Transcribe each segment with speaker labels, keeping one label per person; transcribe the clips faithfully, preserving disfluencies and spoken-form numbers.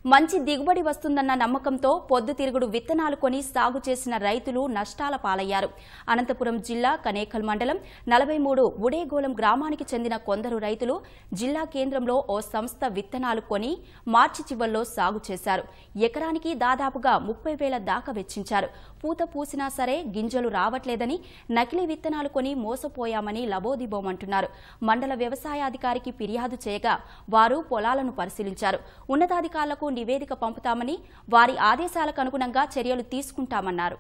Speaker 1: మంచి దిగుబడి వస్తుందన్న నమ్మకంతో పొద్దుతిరుగుడు విత్తనాలు కొని సాగు చేసిన రైతులు నష్టాల పాలయ్యారు. అనంతపురం జిల్లా కనేకల్ మండలం నలభై మూడు ఉడేగోలం గ్రామానికి చెందిన కొందరు రైతులు జిల్లా కేంద్రంలో ఓ సంస్థ విత్తనాలు కొని మార్చి చివర్లో సాగు చేశారు. ఎకరానికి దాదాపుగా ముప్పై వేల దాకా వెచ్చించారు. పూత పూసినా సరే గింజలు రావట్లేదని నకిలీ విత్తనాలు కొని మోసపోయామని లబోదిబోమంటున్నారు. మండల వ్యవసాయాధికారికి ఫిర్యాదు చేయగా వారు పొలాలను పరిశీలించారు. ఉన్నతాధికారులకు నివేదిక పంపుతామని, వారి ఆదేశాలకు అనుగుణంగా చర్యలు తీసుకుంటామన్నారు.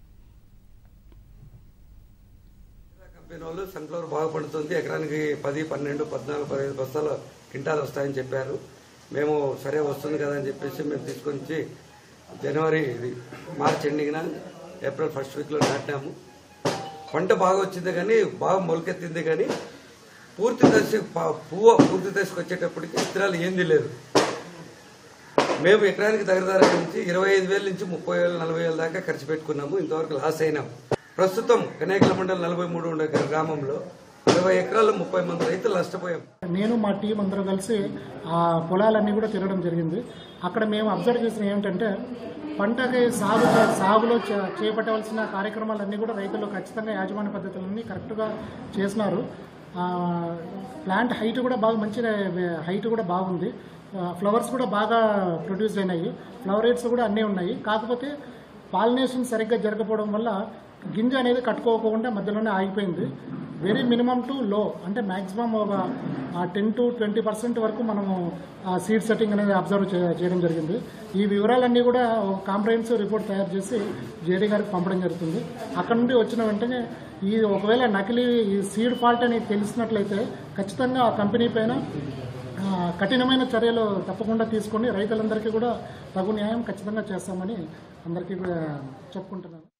Speaker 2: కంపెనీలు సన్ఫ్లవర్ బాగా పండుతుంది, ఎకరానికి పది పన్నెండు పద్నాలుగు పదిహేను బస్తాల క్వింటాలు వస్తాయని చెప్పారు. మేము సరే వస్తుంది కదా అని చెప్పేసి మేము తీసుకొని జనవరి మార్చ్ ఎండింగ్న ఏప్రిల్ ఫస్ట్ వీక్లో నాటినాము. పంట బాగా వచ్చింది కానీ బాగా మొలకెత్తింది కానీ పూర్తి దశ పువ్వు పూర్తి దశకు వచ్చేటప్పటికి విత్తనాలు ఏంది లేదు. మేము ఎకరానికి దగ్గర నుంచి ఇరవై ఐదు వేల నుంచి ముప్పై వేలు నలభై వేల దాకా ఖర్చు పెట్టుకున్నాము. ఇంతవరకు లాస్ అయినాము. ప్రస్తుతం కనేకల మండలం నలభై మూడు ఉండే గ్రామంలో ఇరవై ఎకరాలు ముప్పై మంది రైతులు నష్టపోయాం.
Speaker 3: నేను మా టీం అందరూ కలిసి ఆ పొలాలన్నీ కూడా తిరగడం జరిగింది. అక్కడ మేము అబ్జర్వ్ చేసిన ఏమిటంటే పంటకి సాగు సాగులో చేపట్టవలసిన కార్యక్రమాలన్నీ కూడా రైతులు ఖచ్చితంగా యాజమాన్య పద్ధతులన్నీ కరెక్ట్గా చేసినారు. ప్లాంట్ హైట్ కూడా బాగా మంచి హైట్ కూడా బాగుంది. ఫ్లవర్స్ కూడా బాగా ప్రొడ్యూస్ అయినాయి. ఫ్లవర్ రేట్స్ కూడా అన్నీ ఉన్నాయి. కాకపోతే పాలినేషన్ సరిగ్గా జరగకపోవడం వల్ల గింజ అనేది కట్టుకోకుండా మధ్యలోనే ఆగిపోయింది. వెరీ మినిమం టు లో అంటే మ్యాక్సిమం ఒక టెన్ టు ట్వంటీ పర్సెంట్ వరకు మనము సీడ్ సెట్టింగ్ అనేది అబ్జర్వ్ చేయడం జరిగింది. ఈ వివరాలన్నీ కూడా కాంప్రహెన్సివ్ రిపోర్ట్ తయారు చేసి జేడీ గారికి పంపడం జరుగుతుంది. అక్కడ నుండి వచ్చిన వెంటనే ఈ ఒకవేళ నకిలీ ఈ సీడ్ ఫాల్ట్ అని తెలిసినట్లయితే ఖచ్చితంగా ఆ కంపెనీ పైన కఠినమైన చర్యలు తప్పకుండా తీసుకొని రైతులందరికీ కూడా తగు న్యాయం ఖచ్చితంగా చేస్తామని అందరికీ కూడా చెప్పుకుంటున్నాను.